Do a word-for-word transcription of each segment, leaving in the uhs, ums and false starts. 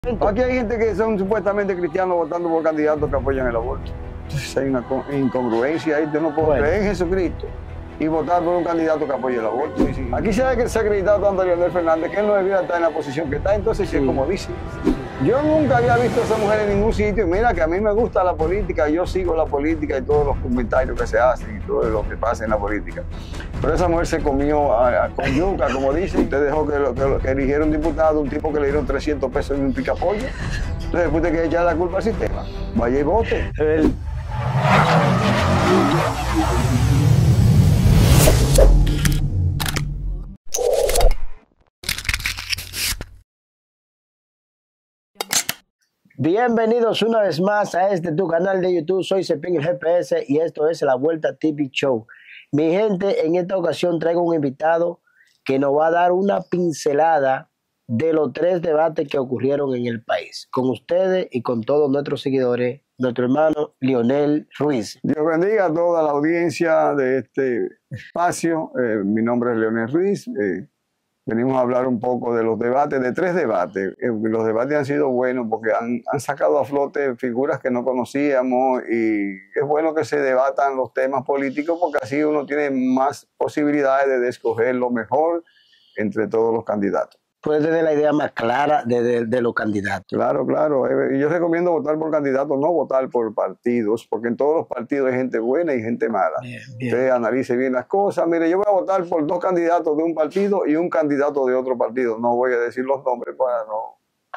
Aquí hay gente que son supuestamente cristianos votando por candidatos que apoyan el aborto. Entonces hay una incongruencia ahí. Yo no puedo Bueno. creer en Jesucristo y votar por un candidato que apoye el aborto. Aquí se ha desacreditado tanto a Leonel Fernández que él no debiera estar en la posición que está. Entonces, sí. Es como dice. Yo nunca había visto a esa mujer en ningún sitio. Mira que a mí me gusta la política, yo sigo la política y todos los comentarios que se hacen y todo lo que pasa en la política. Pero esa mujer se comió a, a, con yuca, como dicen. Usted dejó que, lo, que, lo, que eligiera un diputado, un tipo que le dieron trescientos pesos en un picapollo. Entonces después de que echar la culpa al sistema, vaya y vote. El... Bienvenidos una vez más a este tu canal de YouTube. Soy Cepín el G P S y esto es La Vuelta T V Show. Mi gente, en esta ocasión traigo un invitado que nos va a dar una pincelada de los tres debates que ocurrieron en el país. Con ustedes y con todos nuestros seguidores, nuestro hermano Leonel Ruiz. Dios bendiga a toda la audiencia de este espacio. Eh, mi nombre es Leonel Ruiz. Eh, Venimos a hablar un poco de los debates, de tres debates. Los debates han sido buenos porque han, han sacado a flote figuras que no conocíamos y es bueno que se debatan los temas políticos porque así uno tiene más posibilidades de escoger lo mejor entre todos los candidatos. Puedes tener la idea más clara de, de, de los candidatos. Claro, claro. Y yo recomiendo votar por candidatos, no votar por partidos, porque en todos los partidos hay gente buena y gente mala. Bien, bien. Usted analice bien las cosas. Mire, yo voy a votar por dos candidatos de un partido y un candidato de otro partido. No voy a decir los nombres para, no,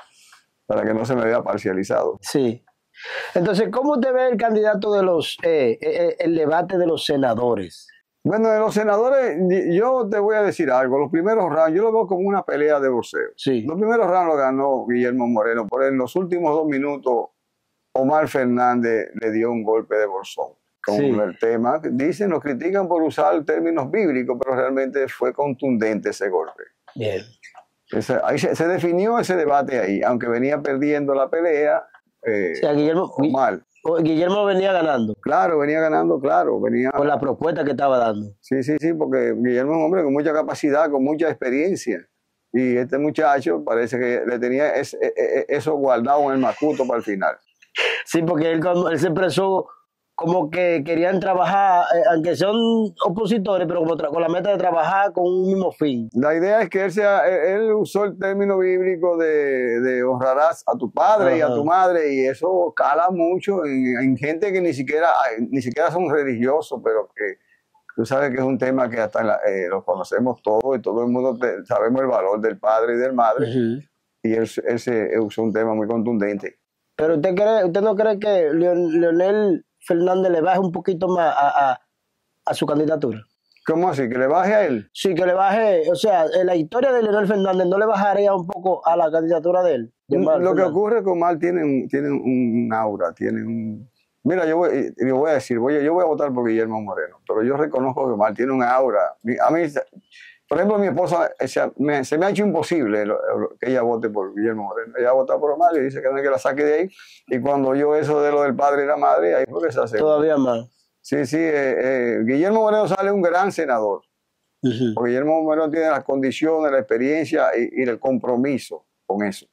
para que no se me vea parcializado. Sí. Entonces, ¿cómo usted ve el candidato de los, eh, eh, el debate de los senadores? Bueno, de los senadores, yo te voy a decir algo. Los primeros rounds, yo lo veo como una pelea de boxeo. Sí. Los primeros rounds lo ganó Guillermo Moreno, pero en los últimos dos minutos, Omar Fernández le dio un golpe de bolsón con Sí. el tema. Dicen, nos critican por usar términos bíblicos, pero realmente fue contundente ese golpe. Bien. Ese, ahí se, se definió ese debate ahí, aunque venía perdiendo la pelea. Eh, O sea, Guillermo, Omar. Guillermo venía ganando. Claro, venía ganando, claro. Venía... Por la propuesta que estaba dando. Sí, sí, sí, porque Guillermo es un hombre con mucha capacidad, con mucha experiencia. Y este muchacho parece que le tenía ese, eso guardado en el macuto para el final. Sí, porque él, él se expresó como que querían trabajar, eh, aunque son opositores, pero como con la meta de trabajar con un mismo fin. La idea es que él, sea, él, él usó el término bíblico de, de honrarás a tu padre Ajá. y a tu madre, y eso cala mucho en, en gente que ni siquiera, ni siquiera son religiosos, pero que tú sabes que es un tema que hasta la, eh, lo conocemos todos y todo el mundo te, sabemos el valor del padre y del madre, uh-huh. y él, él se usó un tema muy contundente. Pero usted cree, usted no cree que Leonel Fernández le baje un poquito más a, a, a su candidatura. ¿Cómo así? ¿Que le baje a él? Sí, que le baje, o sea, la historia de Leonel Fernández no le bajaría un poco a la candidatura de él. De Lo Fernández. Que ocurre con Omar tiene un, tiene un aura, tiene un... Mira, yo voy, yo voy a decir, voy, yo voy a votar por Guillermo Moreno, pero yo reconozco que Omar tiene un aura. A mí, por ejemplo, mi esposa, se me, se me ha hecho imposible lo, lo, que ella vote por Guillermo Moreno. Ella vota por Omar y dice que no hay que la saque de ahí. Y cuando yo eso de lo del padre y la madre, ahí fue que se hace. Todavía más. Sí, sí. Eh, eh, Guillermo Moreno sale un gran senador. Uh-huh. Porque Guillermo Moreno tiene las condiciones, la experiencia y, y el compromiso con eso.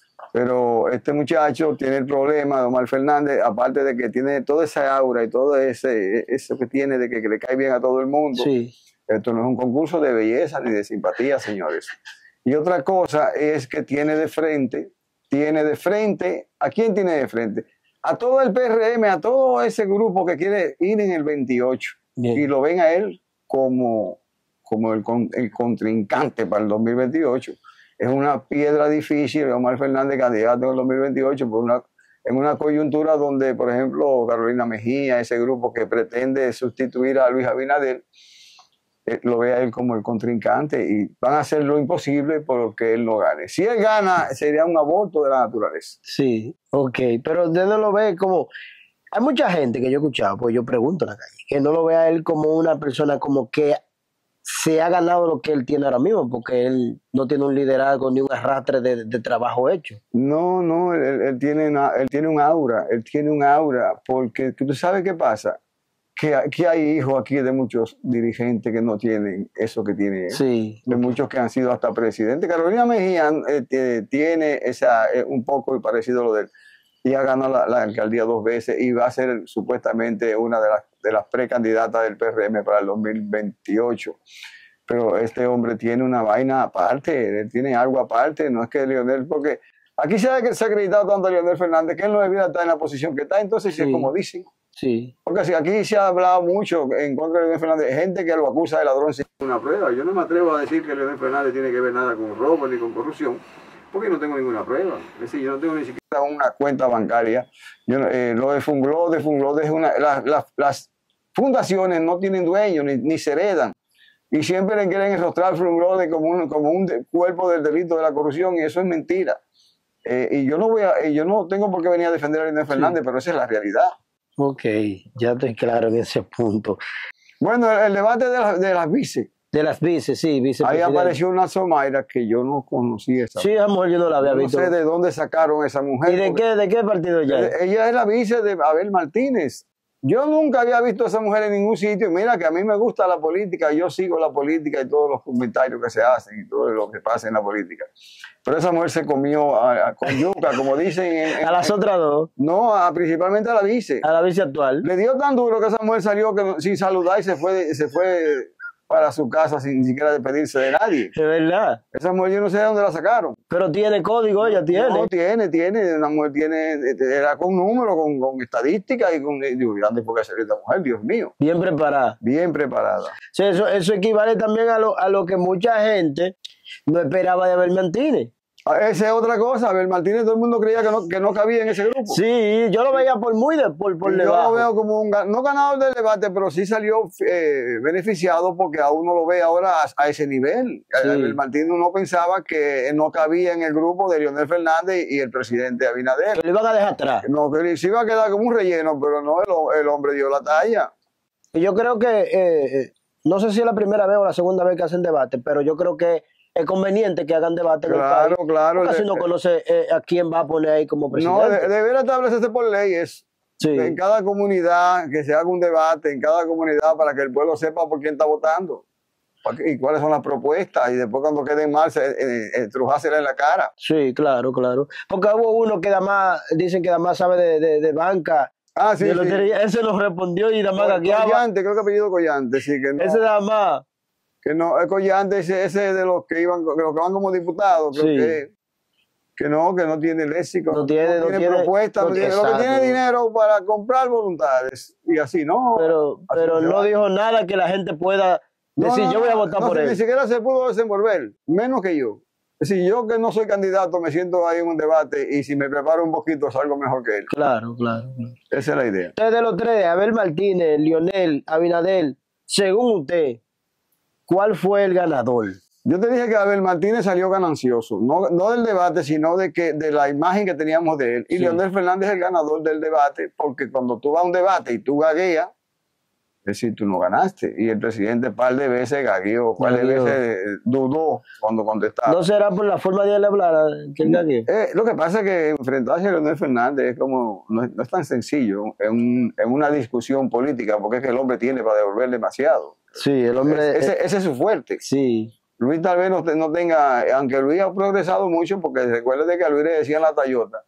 Pero este muchacho tiene el problema de Omar Fernández, aparte de que tiene toda esa aura y todo ese, eso que tiene de que, que le cae bien a todo el mundo. Sí. Esto no es un concurso de belleza ni de simpatía, señores. Y otra cosa es que tiene de frente, tiene de frente, ¿a quién tiene de frente? A todo el P R M, a todo ese grupo que quiere ir en el veintiocho. Bien. Y lo ven a él como, como el, el contrincante para el dos mil veintiocho. Es una piedra difícil, Omar Fernández candidato en el dos mil veintiocho, por una, en una coyuntura donde, por ejemplo, Carolina Mejía, ese grupo que pretende sustituir a Luis Abinader, eh, lo ve a él como el contrincante y van a hacer lo imposible por que él no gane. Si él gana, sería un aborto de la naturaleza. Sí, ok, pero usted no lo ve como... Hay mucha gente que yo he escuchado, pues yo pregunto en la calle, que no lo ve a él como una persona como que se ha ganado lo que él tiene ahora mismo, porque él no tiene un liderazgo ni un arrastre de, de trabajo hecho. No, no, él, él, tiene una, él tiene un aura, él tiene un aura, porque tú sabes qué pasa, que, que hay hijos aquí de muchos dirigentes que no tienen eso que tiene él. Sí. De muchos que han sido hasta presidentes. Carolina Mejía eh, tiene esa, eh, un poco parecido a lo de él. Y ha ganado la, la alcaldía dos veces y va a ser supuestamente una de las, de las precandidatas del P R M para el dos mil veintiocho. Pero este hombre tiene una vaina aparte, él tiene algo aparte, no es que Leonel, porque aquí se ha acreditado tanto a Leonel Fernández que él no debiera estar en la posición que está, entonces sí, es como dicen. Sí. Porque si aquí se ha hablado mucho en contra de Leonel Fernández, gente que lo acusa de ladrón sin una prueba. Yo no me atrevo a decir que Leonel Fernández tiene que ver nada con robo ni con corrupción, porque no tengo ninguna prueba. Es decir, yo no tengo ni siquiera una cuenta bancaria. Yo, eh, lo de Funglode, Funglode es una... La, la, las fundaciones no tienen dueños ni, ni se heredan. Y siempre le quieren enrostrar Funglode como un, como un de, cuerpo del delito de la corrupción, y eso es mentira. Eh, y yo no voy a, yo no tengo por qué venir a defender a Leonel Fernández, sí. Pero esa es la realidad. Ok, ya estoy claro en ese punto. Bueno, el, el debate de, la, de las vice. De las vices, sí, ahí apareció una Somaira que yo no conocía. Esa sí, amor, yo no la había no visto. No sé de dónde sacaron esa mujer. ¿Y de qué, de qué partido ella es? Ella es la vice de Abel Martínez. Yo nunca había visto a esa mujer en ningún sitio. Mira que a mí me gusta la política, yo sigo la política y todos los comentarios que se hacen y todo lo que pasa en la política. Pero esa mujer se comió a, a, con yuca, como dicen. En, en, ¿A las otras dos? No, a, principalmente a la vice. A la vice actual. Le dio tan duro que esa mujer salió que, sin saludar y se fue, se fue para su casa sin ni siquiera despedirse de nadie. Es verdad. Esa mujer yo no sé de dónde la sacaron. Pero tiene código, ella tiene. No, tiene, tiene. Una mujer tiene, era con números, con, con estadísticas y con... Digo, grande porque hacer esta mujer, Dios mío. Bien preparada. Bien preparada. Sí, eso, eso equivale también a lo, a lo que mucha gente no esperaba de Abel Martínez. Esa es otra cosa, Abel Martínez, todo el mundo creía que no, que no cabía en ese grupo. Sí, yo lo veía por muy de, por, por yo debajo. lo veo como un, no ganador del debate, pero sí salió eh, beneficiado porque a uno lo ve ahora a, a ese nivel. Sí. Abel Martínez no pensaba que no cabía en el grupo de Leonel Fernández y el presidente Abinader. Que lo iban a dejar atrás. No, que se iba a quedar como un relleno, pero no, el, el hombre dio la talla. Y yo creo que, eh, no sé si es la primera vez o la segunda vez que hacen debate, pero yo creo que es conveniente que hagan debate en claro, el país. Claro, Casi no conoce eh, a quién va a poner ahí como presidente. No, de, debería establecerse por leyes. Sí. En cada comunidad, que se haga un debate en cada comunidad para que el pueblo sepa por quién está votando y cuáles son las propuestas, y después cuando queden mal, estrujársela en la cara. Sí, claro, claro. Porque hubo uno que además, dicen que además sabe de, de, de banca. Ah, sí, sí. Ese nos respondió y además gagueaba. Collante, creo que apellido Collante, sí. Que no. Ese además. Que no, es Collante, ese, ese de los que iban, de los que van como diputados, creo sí. que, que no, que no tiene léxico, no tiene, no no tiene propuesta, no no tiene, lo que tiene dinero para comprar voluntades, y así, ¿no? Pero, así pero no va. Dijo nada que la gente pueda decir, no, no, yo voy a votar no, por no, él. Ni siquiera se pudo desenvolver, menos que yo. Es decir, yo que no soy candidato, me siento ahí en un debate, y si me preparo un poquito, salgo mejor que él. Claro, claro. claro. Esa es la idea. Usted de los tres, Abel Martínez, Leonel, Abinader, según usted, ¿cuál fue el ganador? Yo te dije que Abel Martínez salió ganancioso, no, no del debate, sino de, que, de la imagen que teníamos de él. Y sí. Leonel Fernández es el ganador del debate, porque cuando tú vas a un debate y tú gagueas, es decir, tú no ganaste. Y el presidente un par de veces gagueó, un par de veces dudó cuando contestaba. ¿No será por la forma de él hablar que él gagueó? Eh, lo que pasa es que enfrentarse a Leonel Fernández es como, no es, no es tan sencillo en, en una discusión política, porque es que el hombre tiene para devolver demasiado. Sí, el hombre... Ese, ese es su fuerte. Sí. Luis tal vez no, no tenga, aunque Luis ha progresado mucho, porque recuerde que a Luis le decían la Tayota,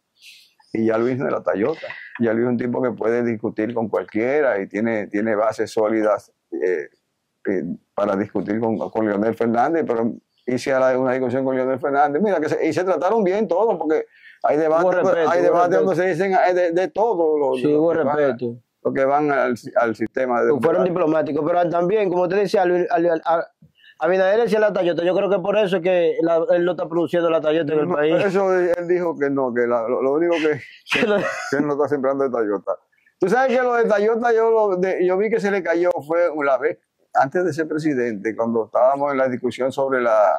y ya Luis no es la Tayota. Ya Luis es un tipo que puede discutir con cualquiera y tiene, tiene bases sólidas eh, eh, para discutir con, con Leonel Fernández, pero hice una discusión con Leonel Fernández, mira, que se, y se trataron bien todos, porque hay debates hay debate donde se dicen de, de todo. Lo, sí, hubo respeto. Lo que van al, al sistema de... Fueron diplomáticos, pero también, como te decía, al, al, al, Abinader decía la Tayota. Yo creo que por eso es que la, él no está produciendo la Tayota en el no, país. Eso él dijo que no, que la, lo, lo único que, que, que él no está sembrando es Tayota. Tú sabes que lo de Tayota yo, lo, de, yo vi que se le cayó fue una vez, antes de ser presidente, cuando estábamos en la discusión sobre la,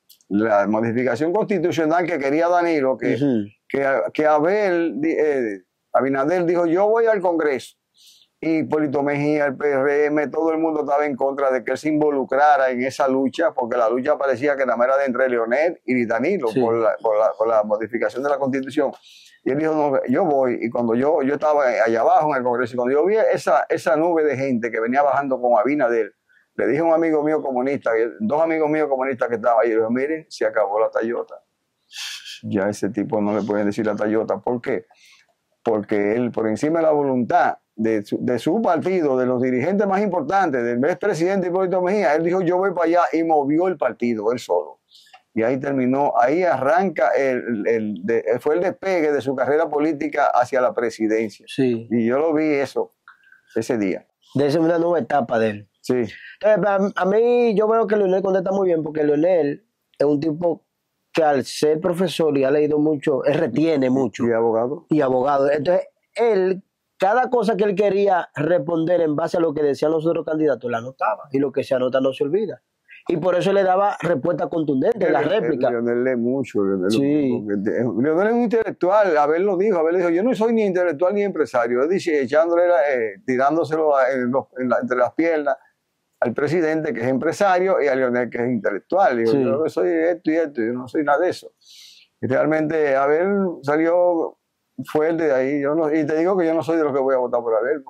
la modificación constitucional que quería Danilo, que, uh-huh. que, que Abel, eh, Abinader dijo, yo voy al Congreso y Hipólito Mejía, el P R M, todo el mundo estaba en contra de que él se involucrara en esa lucha, porque la lucha parecía que nada más era de entre Leonel y Danilo, sí. por, la, por, la, por la modificación de la Constitución. Y él dijo, no, yo voy, y cuando yo, yo estaba allá abajo en el Congreso, y cuando yo vi esa, esa nube de gente que venía bajando con Abinader, le dije a un amigo mío comunista, dos amigos míos comunistas que estaban ahí, le dije, miren, se acabó la Tayota. Ya a ese tipo no le pueden decir la Tayota. ¿Por qué? Porque él, por encima de la voluntad de su, de su partido, de los dirigentes más importantes, del expresidente Hipólito Mejía, él dijo, yo voy para allá, y movió el partido, él solo. Y ahí terminó, ahí arranca, el, el, de, fue el despegue de su carrera política hacia la presidencia. Sí. Y yo lo vi eso, ese día. De esa es una nueva etapa de él. Sí. Entonces, a, a mí, yo veo que Leonel contesta muy bien, porque Leonel es un tipo que al ser profesor y ha leído mucho, él retiene mucho. Y abogado. Y abogado. Entonces, él, cada cosa que él quería responder en base a lo que decían los otros candidatos, la anotaba. Y lo que se anota no se olvida. Y por eso le daba respuesta contundente en la réplica. Leonel lee mucho. Leonel, sí. Leonel es un intelectual. Abel lo dijo. Abel dijo, yo no soy ni intelectual ni empresario. Él dice, echándole, eh, tirándoselo en los, en la, entre las piernas al presidente, que es empresario, y a Leonel, que es intelectual. Digo, sí. Yo soy esto y esto, yo no soy nada de eso. Y realmente Abel salió fuerte de ahí. Yo no, y te digo que yo no soy de los que voy a votar por Abel.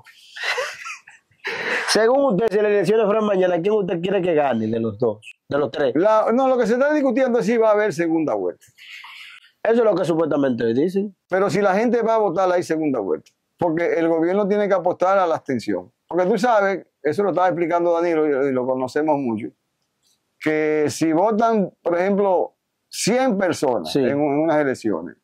Según usted, si las elecciones fueran mañana, ¿quién usted quiere que gane de los dos? De los tres. La, no, lo que se está discutiendo es si va a haber segunda vuelta. Eso es lo que supuestamente dicen. Pero si la gente va a votar, hay segunda vuelta. Porque el gobierno tiene que apostar a la abstención. Porque tú sabes, eso lo estaba explicando Danilo y, y lo conocemos mucho, que si votan, por ejemplo, cien personas sí. en, en unas elecciones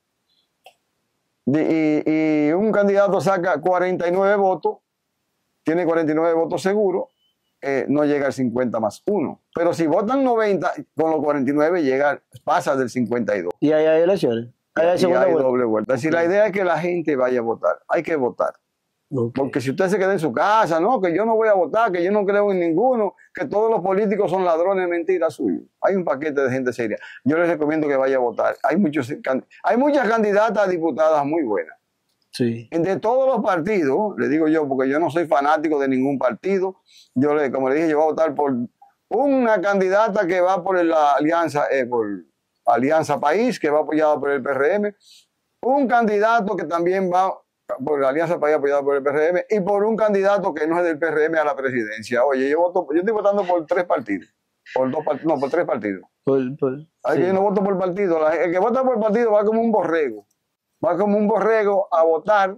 y, y, y un candidato saca cuarenta y nueve votos, tiene cuarenta y nueve votos seguros, eh, no llega al cincuenta más uno. Pero si votan noventa, con los cuarenta y nueve llega, pasa del cincuenta y dos. ¿Y ahí hay elecciones? ¿Ahí hay, y hay vuelta? doble vuelta. Es decir, la idea es que la gente vaya a votar. Hay que votar. Okay. Porque si usted se queda en su casa, no, que yo no voy a votar, que yo no creo en ninguno, que todos los políticos son ladrones, mentira suyo. Hay un paquete de gente seria. Yo les recomiendo que vaya a votar. Hay, muchos, hay muchas candidatas a diputadas muy buenas. Sí. De todos los partidos, le digo yo, porque yo no soy fanático de ningún partido, yo le, como le dije, yo voy a votar por una candidata que va por la Alianza, eh, por Alianza País, que va apoyada por el P R M, un candidato que también va por la Alianza País apoyada por el P R M, y por un candidato que no es del P R M a la presidencia. Oye, yo voto, yo estoy votando por tres partidos, por dos partidos, no, por tres partidos. Por, por, Hay sí. que yo no voto por partido, el que vota por partido va como un borrego. Va como un borrego a votar,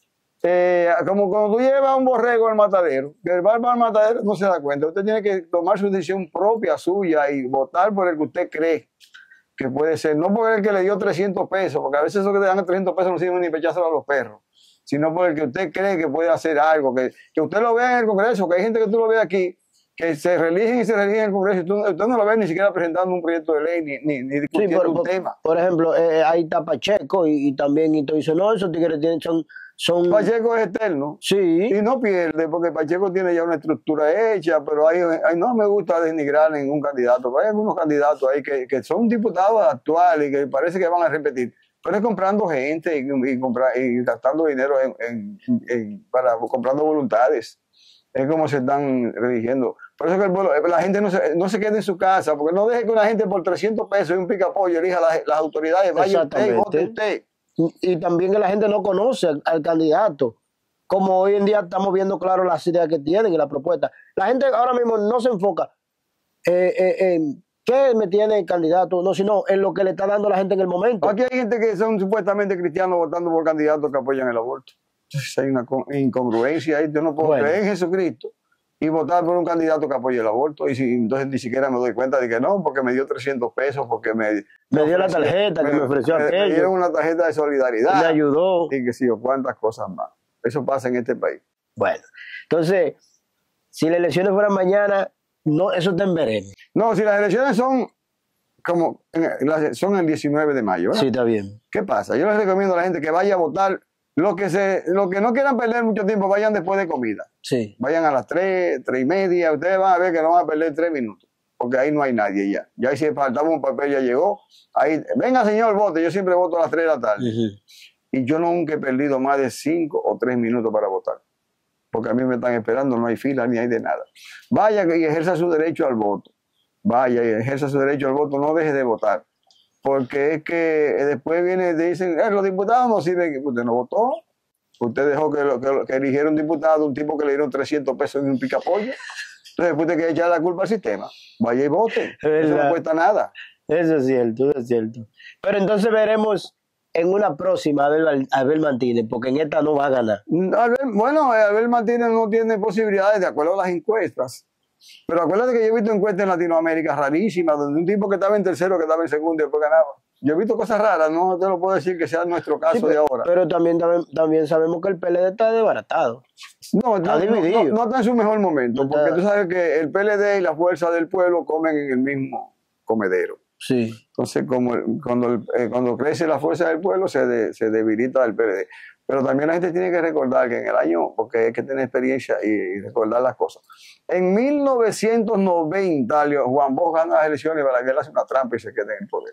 eh, como cuando tú llevas un borrego al matadero, que el va al matadero no se da cuenta. Usted tiene que tomar su decisión propia, suya, y votar por el que usted cree que puede ser. No por el que le dio trescientos pesos, porque a veces eso que te dan trescientos pesos no sirve ni para echárselo a los perros, sino por el que usted cree que puede hacer algo, que, que usted lo vea en el Congreso, que hay gente que tú lo ves aquí, que se religen y se religen en el Congreso, y tú, usted no lo ves ni siquiera presentando un proyecto de ley, ni, ni, ni discutiendo sí, por, un por, tema. Por ejemplo, eh, ahí está Pacheco y, y también, y tú dices, no, esos tigres tienen, son, son... Pacheco es eterno. Sí. Y no pierde, porque Pacheco tiene ya una estructura hecha, pero ahí, ahí no me gusta denigrar ningún candidato. Pero hay algunos candidatos ahí que, que son diputados actuales y que parece que van a repetir. Pero es comprando gente y, y, comprar, y gastando dinero en, en, en, para comprando voluntades. Es como se están religiendo. Por eso que el pueblo, la gente no se, no se quede en su casa, porque no deje que una gente por trescientos pesos y un picapollo elija las, las autoridades, vaya usted y vote usted. Y, y también que la gente no conoce al, al candidato. Como hoy en día estamos viendo claro las ideas que tienen y la propuesta. La gente ahora mismo no se enfoca eh, eh, en qué me tiene el candidato, no, sino en lo que le está dando la gente en el momento. Aquí hay gente que son supuestamente cristianos votando por candidatos que apoyan el aborto. Entonces hay una incongruencia ahí. Yo no puedo bueno. creer en Jesucristo y votar por un candidato que apoye el aborto, y si, entonces ni siquiera me doy cuenta de que no, porque me dio trescientos pesos, porque me... Me, me dio la tarjeta, me, que me ofreció me, aquello. Me dieron una tarjeta de solidaridad. Me ayudó. Y que sí, o cuántas cosas más. Eso pasa en este país. Bueno, entonces, si las elecciones fueran mañana, no, eso está en veremos. No, si las elecciones son como son el diecinueve de mayo, ¿verdad? Sí, está bien. ¿Qué pasa? Yo les recomiendo a la gente que vaya a votar. Los que, se, los que no quieran perder mucho tiempo, vayan después de comida. Sí. Vayan a las tres, tres y media. Ustedes van a ver que no van a perder tres minutos, porque ahí no hay nadie ya. Ya si faltaba un papel, ya llegó. Ahí, venga señor, vote. Yo siempre voto a las tres de la tarde. Uh-huh. Y yo nunca he perdido más de cinco o tres minutos para votar. porque a mí me están esperando, no hay fila ni hay de nada. Vaya y ejerza su derecho al voto. Vaya y ejerza su derecho al voto, no deje de votar. Porque es que después viene y dicen, eh, los diputados no sirven. Usted no votó. Usted dejó que, lo, que, que eligiera un diputado, un tipo que le dieron trescientos pesos en un picapollo. Entonces después te que echar la culpa al sistema. Vaya y vote. Eso no cuesta nada. Eso es cierto, eso es cierto. Pero entonces veremos en una próxima a Abel, Abel Martínez, porque en esta no va a ganar. Abel, bueno, Abel Martínez no tiene posibilidades de acuerdo a las encuestas. Pero acuérdate que yo he visto encuestas en Latinoamérica rarísimas, donde un tipo que estaba en tercero, que estaba en segundo y después ganaba. Yo he visto cosas raras, no te lo puedo decir que sea nuestro caso sí, pero, de ahora. Pero también, también, también sabemos que el P L D está desbaratado. No, está no, dividido. No, no está en su mejor momento, está... porque tú sabes que el P L D y la Fuerza del Pueblo comen en el mismo comedero. Sí. Entonces, como cuando, el, eh, cuando crece la Fuerza del Pueblo, se, de, se debilita el P L D. Pero también la gente tiene que recordar que en el año, porque hay que tener experiencia y, y recordar las cosas. En mil novecientos noventa, Juan Bosch gana las elecciones y Balaguer hace una trampa y se queda en el poder.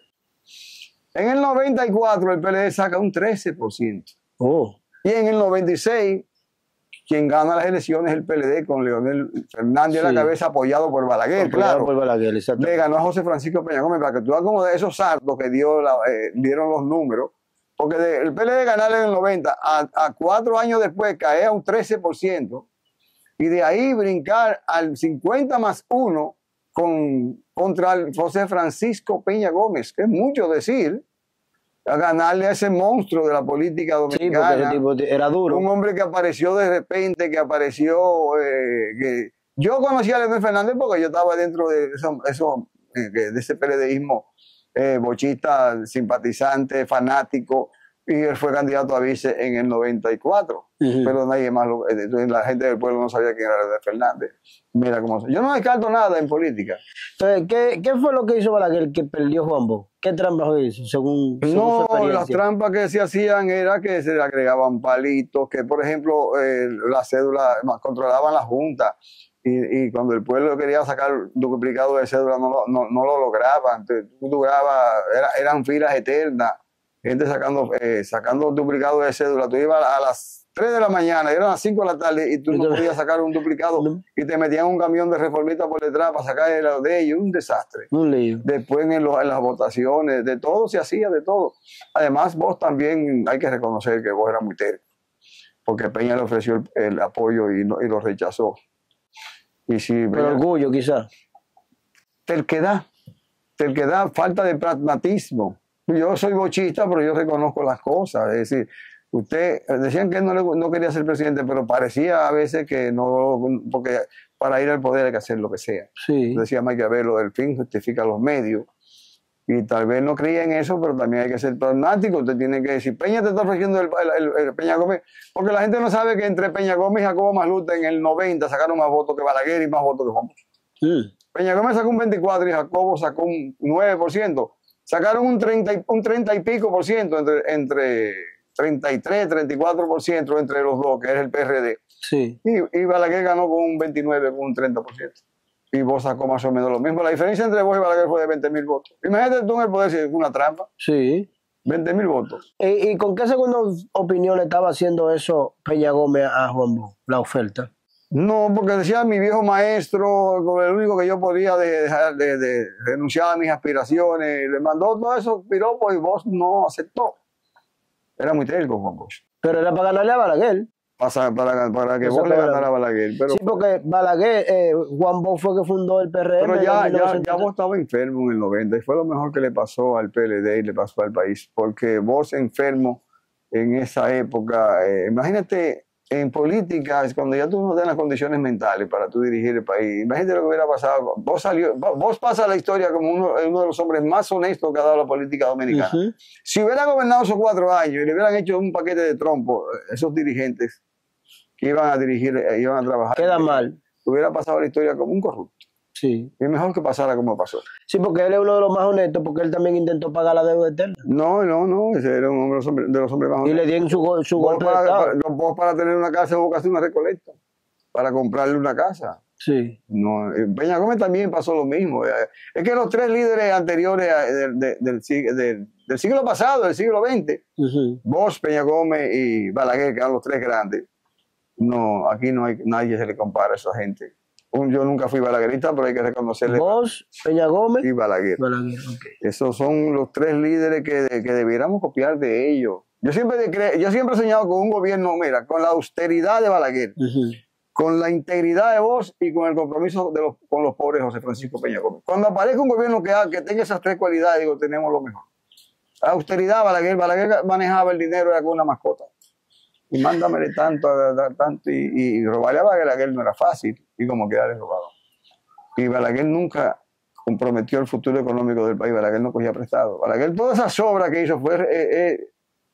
En el noventa y cuatro, el P L D saca un trece por ciento. Oh. Y en el noventa y seis, quien gana las elecciones es el P L D con Leonel Fernández sí. en la cabeza, apoyado por Balaguer, apoyado claro. Por Balaguer, le ganó a José Francisco Peña Gómez, para que tú veas como de esos saltos que dio la, eh, dieron los números. Porque de, el P L D ganarle en el noventa, a, a cuatro años después cae a un trece por ciento, y de ahí brincar al cincuenta más uno con, contra el José Francisco Peña Gómez, que es mucho decir, a ganarle a ese monstruo de la política dominicana. Sí, porque ese tipo era duro. Un hombre que apareció de repente, que apareció... Eh, que, yo conocí a Leonel Fernández porque yo estaba dentro de, eso, eso, eh, de ese PLDismo eh, bochista, simpatizante, fanático, y él fue candidato a vice en el noventa y cuatro, uh-huh. pero nadie más, lo, entonces la gente del pueblo no sabía quién era Leonel Fernández. Mira cómo yo no descarto nada en política. Entonces, ¿qué, qué fue lo que hizo Balaguer que perdió Juan Bosch? ¿Qué trampas hizo según, según no, su experiencia? Las trampas que se hacían era que se le agregaban palitos, que por ejemplo eh, la cédula, controlaban la junta. Y, y cuando el pueblo quería sacar duplicado de cédula no, no, no lo lograban. Entonces, tú duraba, era, eran filas eternas, gente sacando, eh, sacando duplicado de cédula. Tú ibas a las tres de la mañana, eran las cinco de la tarde y tú no podías sacar un duplicado y te metían un camión de reformistas por detrás para sacar el de ellos. Un desastre. Un lío. Después en, lo, en las votaciones, de todo se hacía, de todo. Además, vos también hay que reconocer que vos eras muy terco, porque Peña le ofreció el, el apoyo y, no, y lo rechazó. Y si Por orgullo, quizás. Terquedad, terquedad, falta de pragmatismo. Yo soy bochista, pero yo reconozco las cosas. Es decir, usted, decían que no, le, no quería ser presidente, pero parecía a veces que no, porque para ir al poder hay que hacer lo que sea. Sí. Decía Maquiavelo, el fin justifica los medios. Y tal vez no creía en eso, pero también hay que ser pragmático. Usted tiene que decir, Peña te está ofreciendo el, el, el, el Peña Gómez, porque la gente no sabe que entre Peña Gómez y Jacobo Masluta en el noventa sacaron más votos que Balaguer y más votos que Juan Bosch. Sí. Peña Gómez sacó un veinticuatro y Jacobo sacó un nueve por ciento. Sacaron un treinta, un treinta y pico por ciento entre, entre treinta y tres, treinta y cuatro por ciento entre los dos, que es el P R D. Sí. Y, y Balaguer ganó con un veintinueve, con un treinta por ciento. Y vos sacó más o menos lo mismo. La diferencia entre vos y Balaguer fue de veinte mil votos. Imagínate tú en el poder si es una trampa. Sí. veinte mil votos. ¿Y, ¿Y con qué segunda opinión le estaba haciendo eso Peña Gómez a Juan Bosch, la oferta? No, porque decía mi viejo maestro, el único que yo podía dejar de, de, de renunciar a mis aspiraciones, le mandó todo eso piropos y vos no aceptó. Era muy terco Juan Bosch. Pero era para ganarle a Balaguer. Para, para, para que vos le ganara a Balaguer. Pero, sí, porque Balaguer, eh, Juan Bosch fue que fundó el P R M. Pero ya, ya, ya vos estaba enfermo en el noventa y fue lo mejor que le pasó al P L D y le pasó al país. Porque vos enfermo en esa época, eh, imagínate en política, cuando ya tú no tienes las condiciones mentales para tú dirigir el país, imagínate lo que hubiera pasado. Vos, salió, vos pasas a la historia como uno, uno de los hombres más honestos que ha dado la política dominicana. Uh-huh. Si hubiera gobernado esos cuatro años y le hubieran hecho un paquete de trompo, esos dirigentes que iban a dirigir, iban a trabajar. Queda mal. Hubiera pasado la historia como un corrupto. Sí. Es mejor que pasara como pasó. Sí, porque él es uno de los más honestos, porque él también intentó pagar la deuda eterna. No, no, no, ese era uno de los hombres, de los hombres más honestos. Y le dieron su, su golpe para, de estado. Para, vos para tener una casa, vos que hacer una recolecta, para comprarle una casa. Sí. No, Peña Gómez también pasó lo mismo. Es que los tres líderes anteriores del, del, del, del, del siglo pasado, del siglo veinte, uh-huh. Bosch, Peña Gómez y Balaguer, que eran los tres grandes, No, aquí no hay nadie se le compara a esa gente. Un, yo nunca fui balaguerista, pero hay que reconocerle. Vos, Peña Gómez y Balaguer. Balaguer, okay. Esos son los tres líderes que, que debiéramos copiar de ellos. Yo siempre, de, yo siempre he soñado con un gobierno, mira, con la austeridad de Balaguer, uh-huh. con la integridad de Bosch y con el compromiso de los, con los pobres José Francisco Peña Gómez. Cuando aparezca un gobierno que, que tenga esas tres cualidades, digo, tenemos lo mejor. La austeridad, Balaguer, Balaguer manejaba el dinero, era con una mascota. Y mándamele tanto, tanto, y, y robarle a Balaguer no era fácil, y como quedarle robado. Y Balaguer nunca comprometió el futuro económico del país, Balaguer no cogía prestado. Balaguer, todas esas obras que hizo fue... Eh, eh,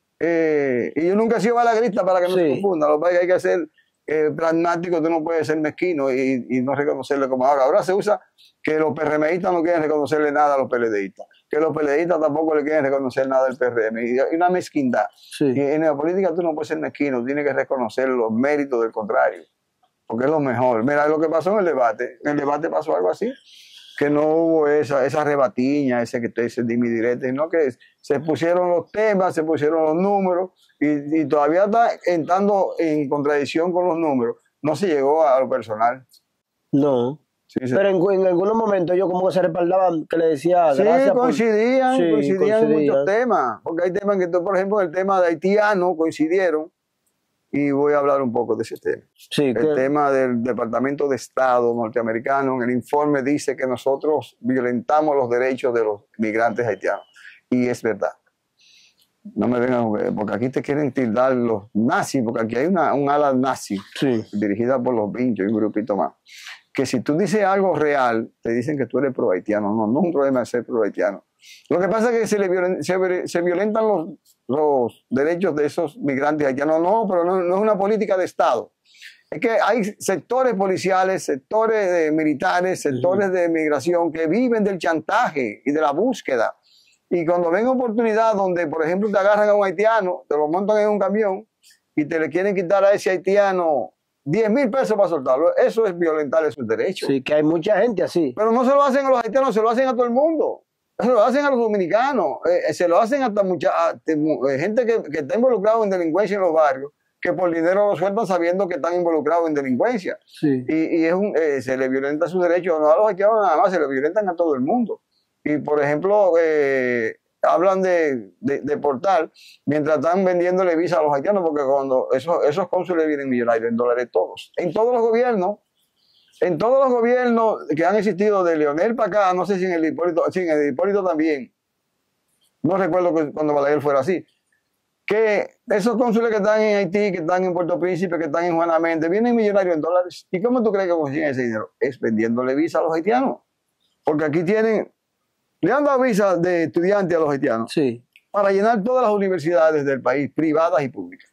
eh, y yo nunca he sido balaguerista para que no sí. se confunda, lo que hay que ser eh, pragmático, tú no puedes ser mezquino y, y no reconocerle como ahora. Ahora se usa que los PRMistas no quieren reconocerle nada a los PLDistas, que los PLDistas tampoco le quieren reconocer nada al P R M, y una mezquindad. Sí. Y en la política tú no puedes ser mezquino, tienes que reconocer los méritos del contrario, porque es lo mejor. Mira lo que pasó en el debate, en el debate pasó algo así, que no hubo esa, esa rebatiña, ese que te dice dimi directo, sino que se pusieron los temas, se pusieron los números, y, y todavía está entrando en contradicción con los números. No se llegó a lo personal. No. Sí, sí. Pero en, en algunos momentos ellos como que se respaldaban, que le decía sí, coincidían, por... sí, coincidían en muchos temas, porque hay temas que, por ejemplo, el tema de haitiano coincidieron, y voy a hablar un poco de ese tema. Sí, el que... tema del Departamento de Estado norteamericano, en el informe dice que nosotros violentamos los derechos de los migrantes haitianos, y es verdad. No me vengan, porque aquí te quieren tildar los nazis, porque aquí hay una, un ala nazi, sí. dirigida por los Pinchos y un grupito más, que si tú dices algo real, te dicen que tú eres pro haitiano. No, no es un problema de ser pro haitiano. Lo que pasa es que se, le violen, se, se violentan los, los derechos de esos migrantes haitianos. No, pero no, no es una política de Estado. Es que hay sectores policiales, sectores de militares, sectores de migración que viven del chantaje y de la búsqueda. Y cuando ven oportunidad donde, por ejemplo, te agarran a un haitiano, te lo montan en un camión y te le quieren quitar a ese haitiano diez mil pesos para soltarlo, eso es violentar sus derechos. Sí, que hay mucha gente así. Pero no se lo hacen a los haitianos, se lo hacen a todo el mundo. Se lo hacen a los dominicanos, eh, se lo hacen hasta mucha a, eh, gente que, que está involucrada en delincuencia en los barrios, que por dinero lo sueltan sabiendo que están involucrados en delincuencia. Sí. Y, y es un, eh, se le violenta sus derechos, no a los haitianos nada más, se le violentan a todo el mundo. Y por ejemplo, eh, hablan de, de, de portal, mientras están vendiéndole visa a los haitianos, porque cuando esos, esos cónsules vienen millonarios en dólares todos. En todos los gobiernos, en todos los gobiernos que han existido de Leonel para acá, no sé si en el Hipólito, sí, en el Hipólito también, no recuerdo que cuando Balaguer fuera así, que esos cónsules que están en Haití, que están en Puerto Príncipe, que están en Juana Méndez, vienen millonarios en dólares. ¿Y cómo tú crees que consiguen ese dinero? Es vendiéndole visa a los haitianos. Porque aquí tienen... Le han dado visa de estudiantes a los haitianos sí. para llenar todas las universidades del país, privadas y públicas.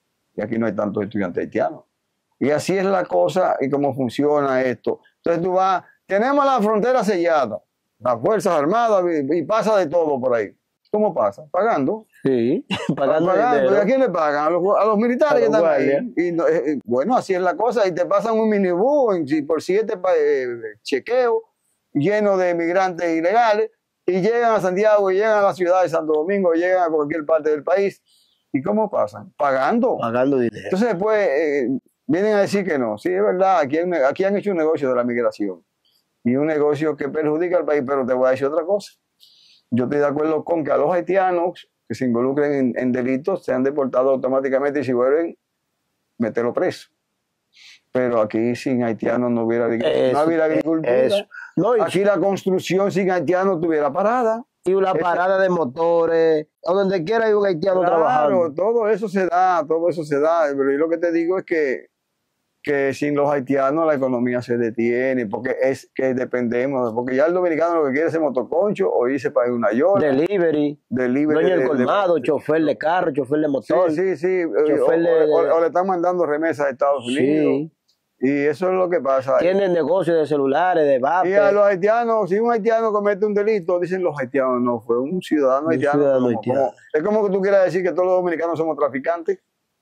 Y aquí no hay tantos estudiantes haitianos. Y así es la cosa y cómo funciona esto. Entonces tú vas, tenemos la frontera sellada, las Fuerzas Armadas y, y pasa de todo por ahí. ¿Cómo pasa? Pagando. Sí, pagando. pagando. ¿Y a quién le pagan? A los, a los militares a los que están guardias. Ahí. Y, eh, bueno, así es la cosa. Y te pasan un minibús por siete eh, chequeos lleno de migrantes ilegales. Y llegan a Santiago, y llegan a la ciudad de Santo Domingo, y llegan a cualquier parte del país. ¿Y cómo pasan? Pagando. Pagando dinero. Entonces después eh, vienen a decir que no. Sí, es verdad, aquí, hay, aquí han hecho un negocio de la migración. Y un negocio que perjudica al país, pero te voy a decir otra cosa. Yo estoy de acuerdo con que a los haitianos que se involucren en, en delitos sean deportados automáticamente y si vuelven, meterlo preso. Pero aquí sin haitianos no hubiera, eso, no hubiera agricultura. Eso. No, aquí la construcción sin haitianos estuviera parada. Y una parada de motores, o donde quiera hay un haitiano claro, trabajando. Todo eso se da, todo eso se da. Pero yo lo que te digo es que, que sin los haitianos la economía se detiene, porque es que dependemos, porque ya el dominicano lo que quiere es motoconcho o irse para una yola. Delivery. Delivery. Dueño del de, colmado, de, chofer de carro, chofer de motor. Sí, sí, sí. Chofer o, de, o, o le están mandando remesas a Estados Unidos. Sí. Y eso es lo que pasa. Tienen negocios de celulares, de vape. Y a los haitianos, si un haitiano comete un delito, dicen los haitianos, no, fue un ciudadano un haitiano. Ciudadano como, haitiano. Como, es como que tú quieras decir que todos los dominicanos somos traficantes,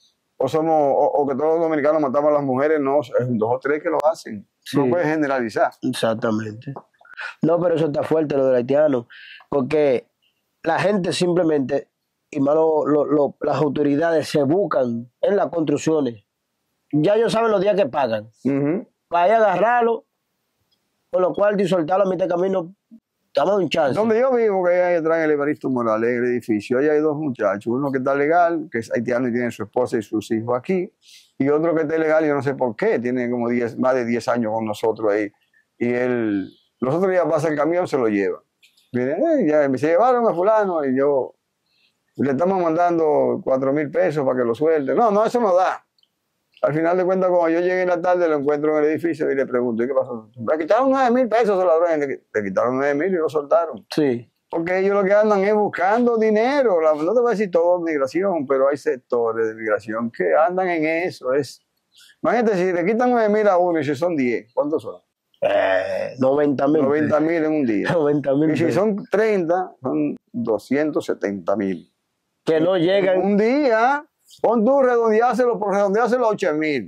o somos o, o que todos los dominicanos matamos a las mujeres, no, es dos o tres que lo hacen. Sí. No puedes generalizar. Exactamente. No, pero eso está fuerte lo del haitiano, porque la gente simplemente, y más lo, lo, lo, las autoridades se buscan en las construcciones. ya ellos saben los días que pagan. Uh-huh. Para ir a agarrarlo, con lo cual y soltarlo a mitad de camino, dame un chance. Donde yo vivo, que hay atrás en el Evaristo Morales, en el edificio, ahí hay dos muchachos, uno que está legal, que es haitiano y tiene su esposa y sus hijos aquí, y otro que está ilegal, yo no sé por qué, tiene como diez, más de diez años con nosotros ahí, y él, los otros días pasa el camión, se lo lleva. Miren, eh, ya se llevaron a fulano, y yo, le estamos mandando cuatro mil pesos para que lo suelte. No, no, eso no da. Al final de cuentas, cuando yo llegué en la tarde, lo encuentro en el edificio y le pregunto, ¿y qué pasó? Le quitaron nueve mil pesos a ladrón, le quitaron nueve mil y lo soltaron. Sí. Porque ellos lo que andan es buscando dinero. La, no te voy a decir todo migración, pero hay sectores de migración que andan en eso. Es, imagínate, si le quitan nueve mil a uno y si son diez, ¿cuántos son? Eh, noventa mil. noventa mil en un día. noventa mil. Y si son treinta, son doscientos setenta mil. Que no llegan. Un día, pon tú redondeárselo por redondeárselo a ocho mil.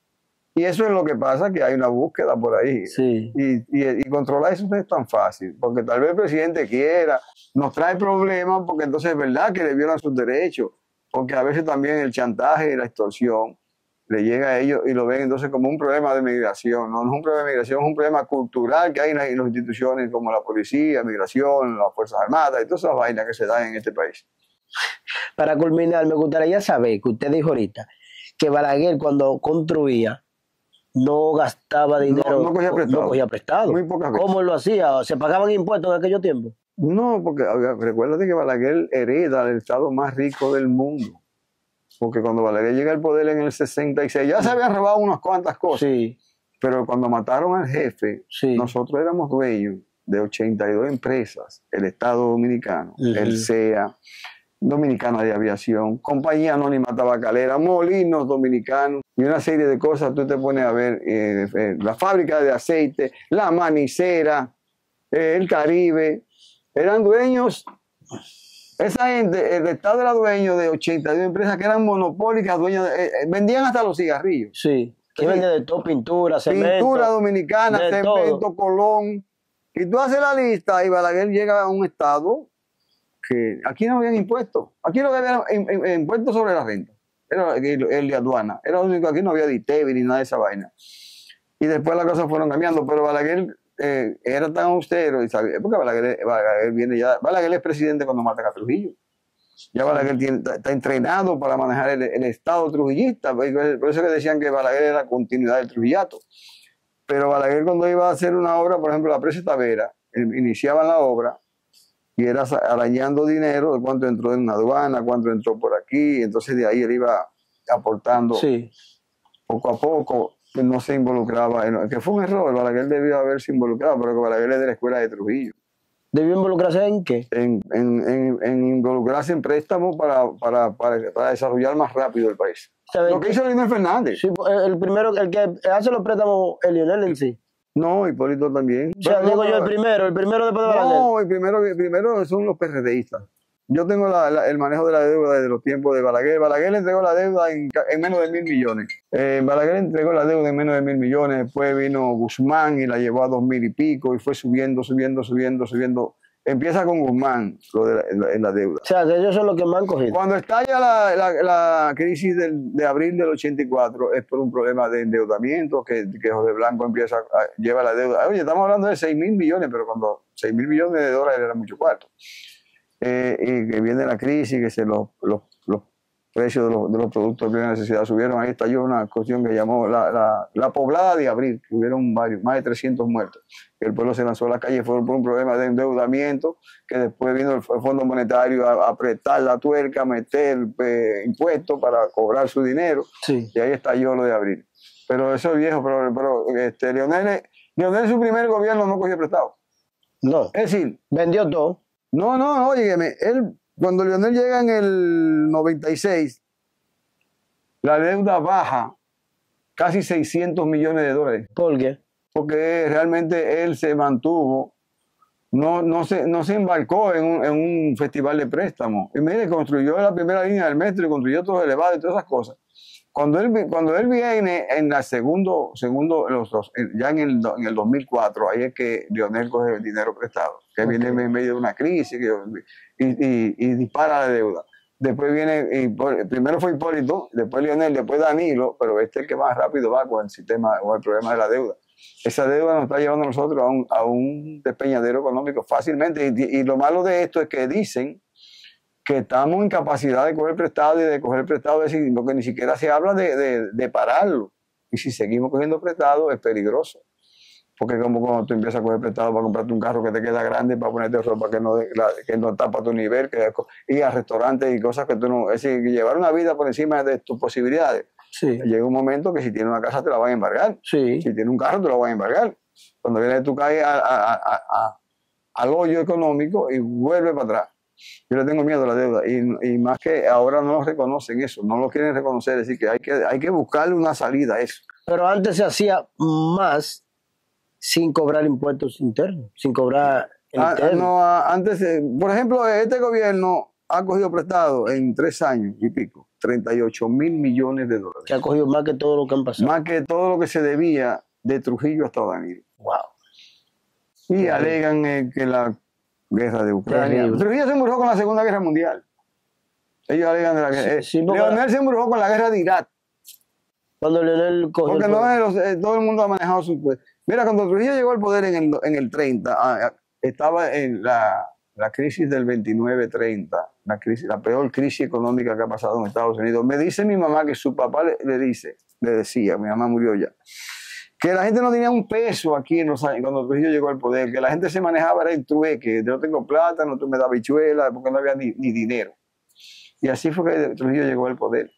Y eso es lo que pasa, que hay una búsqueda por ahí. Sí. Y, y, y controlar eso no es tan fácil, porque tal vez el presidente quiera, nos trae problemas, porque entonces es verdad que le violan sus derechos, porque a veces también el chantaje y la extorsión le llega a ellos y lo ven entonces como un problema de migración. No, no es un problema de migración, es un problema cultural que hay en las, en las instituciones como la policía, migración, las Fuerzas Armadas y todas esas vainas que se dan en este país. Para culminar, me gustaría saber que usted dijo ahorita que Balaguer cuando construía no gastaba dinero, no, no cogía prestado. No cogía prestado. Muy pocas veces. ¿Cómo lo hacía? ¿Se pagaban impuestos en aquellos tiempos? No, porque recuérdate que Balaguer hereda el estado más rico del mundo. Porque cuando Balaguer llega al poder en el sesenta y seis, ya se habían robado unas cuantas cosas. Sí. Pero cuando mataron al jefe, sí. nosotros éramos dueños de ochenta y dos empresas. El Estado Dominicano, uh-huh. el C E A, Dominicana de Aviación, Compañía Anónima Tabacalera, Molinos Dominicanos y una serie de cosas. Tú te pones a ver eh, eh, la fábrica de aceite, la manicera, eh, el Caribe, eran dueños, esa gente, el Estado era dueño de ochenta y dos empresas que eran monopólicas, dueños de, eh, vendían hasta los cigarrillos. Sí, que vendía de todo, pintura, cemento. Pintura dominicana, cemento, todo. Colón. Y tú haces la lista y Balaguer llega a un estado que aquí no habían impuestos. Aquí no había impuestos sobre la renta. Era el, el de aduana. Era lo único, aquí no había D I T E V ni nada de esa vaina. Y después las cosas fueron cambiando, pero Balaguer eh, era tan austero, y sabía, porque Balaguer, Balaguer viene ya, Balaguer es presidente cuando matan a Trujillo. Ya Balaguer tiene, está, está entrenado para manejar el, el estado trujillista, por eso que decían que Balaguer era continuidad del trujillato. Pero Balaguer cuando iba a hacer una obra, por ejemplo la presa Tavera, iniciaban la obra y era arañando dinero de cuánto entró en una aduana, cuánto entró por aquí, entonces de ahí él iba aportando sí. poco a poco, no se involucraba, en, que fue un error, Balaguer debió haberse involucrado, pero que Balaguer es de la escuela de Trujillo. ¿Debió involucrarse en qué? En, en, en, en involucrarse en préstamos para, para, para, para desarrollar más rápido el país. Lo que que, hizo Leonel Fernández. Sí, el primero, el que hace los préstamos, el Leonel en sí. No, Hipólito también. O sea, digo yo el primero, el primero después de Balaguer. No, el primero, el primero son los PRDistas. Yo tengo la, la, el manejo de la deuda desde los tiempos de Balaguer. Balaguer le entregó la deuda en, en menos de mil millones. Eh, Balaguer entregó la deuda en menos de mil millones. Después vino Guzmán y la llevó a dos mil y pico y fue subiendo, subiendo, subiendo, subiendo. Empieza con Guzmán, lo de la, la, la deuda. O sea, que ellos son los que me han cogido. Cuando estalla la, la, la crisis del, de abril del ochenta y cuatro, es por un problema de endeudamiento que, que José Blanco empieza a, lleva la deuda. Oye, estamos hablando de seis mil millones, pero cuando seis mil millones de dólares era mucho cuarto. Eh, y que viene la crisis, que se los, los, los precios de los, de los productos de primera necesidad subieron. Ahí estalló una cuestión que llamó la, la, la poblada de abril, que hubieron varios, más de trescientos muertos. El pueblo se lanzó a la calle, fue por un problema de endeudamiento, que después vino el Fondo Monetario a, a apretar la tuerca, a meter eh, impuestos para cobrar su dinero, sí. Y ahí estalló lo de abril. Pero eso es viejo, pero, pero este, Leonel, Leonel su primer gobierno no cogió prestado. No. Es decir, vendió todo. No, no, óyeme, él, cuando Leonel llega en el noventa y seis, la deuda baja casi seiscientos millones de dólares. ¿Por qué? Porque realmente él se mantuvo, no, no, se, no se embarcó en un, en un festival de préstamos. Y mire, construyó la primera línea del metro y construyó todos los elevados y todas esas cosas. Cuando él, cuando él viene en la segundo, segundo los, los, ya en el, en el dos mil cuatro, ahí es que Leonel coge el dinero prestado, que okay. viene en medio de una crisis que, y, y, y dispara la deuda. después viene, Hipólito, primero fue Hipólito, después Leonel, después Danilo, pero este es el que más rápido va con el sistema, o el problema de la deuda. Esa deuda nos está llevando a nosotros a un, a un despeñadero económico fácilmente. Y, y lo malo de esto es que dicen que estamos en capacidad de coger prestado y de coger prestado, es decir, porque ni siquiera se habla de, de, de pararlo. Y si seguimos cogiendo prestado es peligroso. Porque como cuando tú empiezas a coger prestado para comprarte un carro que te queda grande, para ponerte ropa que no, la, que no tapa tu nivel, que, ir a restaurantes y cosas que tú no... Es decir, llevar una vida por encima de tus posibilidades. Sí. Llega un momento que si tienes una casa te la van a embargar. Sí. Si tienes un carro te lo van a embargar. Cuando vienes tú caes a, a, a, a, al hoyo económico y vuelve para atrás. Yo le tengo miedo a la deuda y, y más que ahora no lo reconocen eso, no lo quieren reconocer, es decir, que hay que, hay que buscarle una salida a eso. Pero antes se hacía más sin cobrar impuestos internos, sin cobrar Ah, internos. no, ah, antes, eh, por ejemplo, este gobierno ha cogido prestado en tres años y pico, treinta y ocho mil millones de dólares. Que ha cogido más que todo lo que han pasado. Más que todo lo que se debía de Trujillo hasta Danilo. Wow. Y Sí. alegan eh, que la guerra de Ucrania. Terrible. Trujillo se embrujó con la Segunda Guerra Mundial. Ellos alegan de la guerra. Sí, eh, sí, porque- Leonel se embrujó con la guerra de Irak. Cuando Leonel cogió Porque el no poder. es los- eh, todo el mundo ha manejado su poder. Mira, cuando Trujillo llegó al poder en el, en el treinta, ah, ah, estaba en la, la crisis del veintinueve treinta, la, crisis, la peor crisis económica que ha pasado en Estados Unidos. Me dice mi mamá que su papá le, le dice, le decía, mi mamá murió ya, que la gente no tenía un peso aquí en los años, cuando Trujillo llegó al poder, que la gente se manejaba era en trueque, yo no tengo plata, no tú me das bichuela, porque no había ni, ni dinero. Y así fue que Trujillo llegó al poder.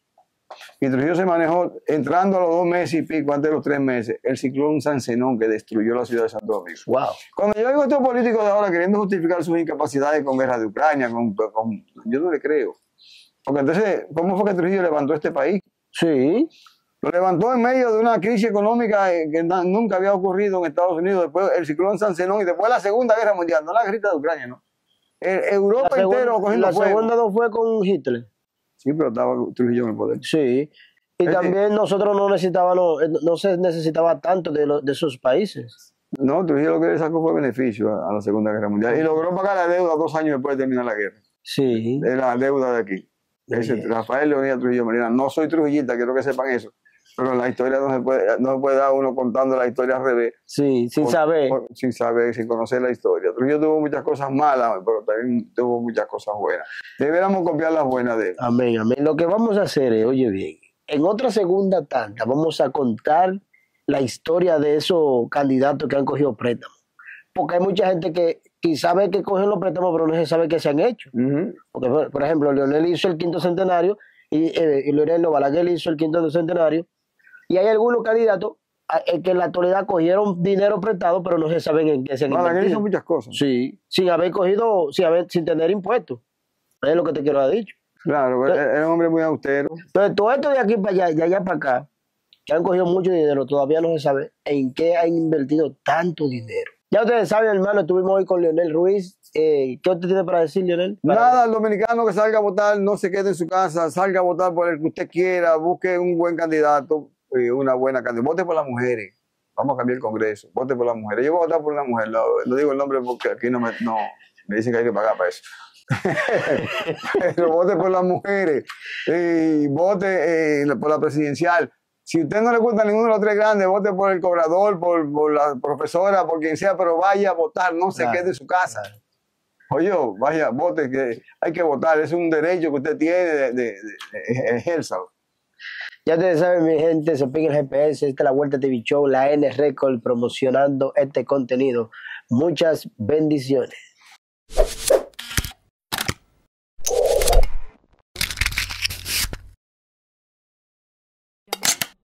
Y Trujillo se manejó entrando a los dos meses y pico, antes de los tres meses, el ciclón San Zenón que destruyó la ciudad de Santo Domingo. Wow. Cuando yo oigo a estos políticos de ahora queriendo justificar sus incapacidades con guerra de Ucrania, con, con- yo no le creo. Porque entonces, ¿cómo fue que Trujillo levantó este país? Sí. Lo levantó en medio de una crisis económica eh, que na- nunca había ocurrido en Estados Unidos, después el ciclón San Zenón y después la Segunda Guerra Mundial, no la guerra de Ucrania, ¿no? Eh, Europa La entero segunda, cogiendo la fuego. segunda no fue con Hitler. Sí, pero estaba Trujillo en el poder. Sí. Y Es también nosotros no necesitábamos, no, no se necesitaba tanto de, lo- de esos países. No, Trujillo lo que le sacó fue beneficio a, a la Segunda Guerra Mundial y logró pagar la deuda dos años después de terminar la guerra. Sí. Es la deuda de aquí. Ese, Bien. Rafael Leonidas Trujillo Molina. No soy trujillista, quiero que sepan eso. Pero en la historia no se puede, no se puede dar uno contando la historia al revés. Sí, sin por- saber. por- sin saber, sin conocer la historia. Trujillo tuvo muchas cosas malas, pero también tuvo muchas cosas buenas. Deberíamos copiar las buenas de él. Amén, amén. Lo que vamos a hacer es, oye bien, en otra segunda tanda vamos a contar la historia de esos candidatos que han cogido préstamos. Porque hay mucha gente que quizá ve que cogen los préstamos, pero no se sabe qué se han hecho. Ujú. Porque, por, por ejemplo, Leonel hizo el quinto centenario y, eh, y Leonel Balaguer hizo el quinto centenario. Y hay algunos candidatos a- eh, que en la actualidad cogieron dinero prestado, pero no se saben en qué se han Balaguer hizo invertido. muchas cosas. Sí, sin haber cogido, sin, haber, sin tener impuestos. Es lo que te quiero haber dicho. Claro, Eh. era un hombre muy austero. Entonces, todo esto de aquí para allá y de allá para acá, que han cogido mucho dinero, todavía no se sabe en qué han invertido tanto dinero. Ya ustedes saben, hermano, estuvimos hoy con Leonel Ruiz. Eh, ¿Qué usted tiene para decir, Leonel? Para- Nada, el dominicano que salga a votar, no se quede en su casa, salga a votar por el que usted quiera, busque un buen candidato, eh, una buena candidata. Vote por las mujeres. Vamos a cambiar el Congreso. Vote por las mujeres. Yo voy a votar por una mujer. No, no digo el nombre porque aquí no me, no, me dicen que hay que pagar para eso. Pero vote por las mujeres. Y vote eh, por la presidencial. Si a usted no le gusta ninguno de los tres grandes, vote por el cobrador, por, por la profesora, por quien sea, pero vaya a votar, no se Claro, quede en su casa. claro. Oye, vaya, vote, que hay que votar, es un derecho que usted tiene, de, de, de, de- ejérzalo. Ya ustedes saben, mi gente, se pega el G P S, esta es la Vuelta T V Show, la N Record promocionando este contenido. Muchas bendiciones.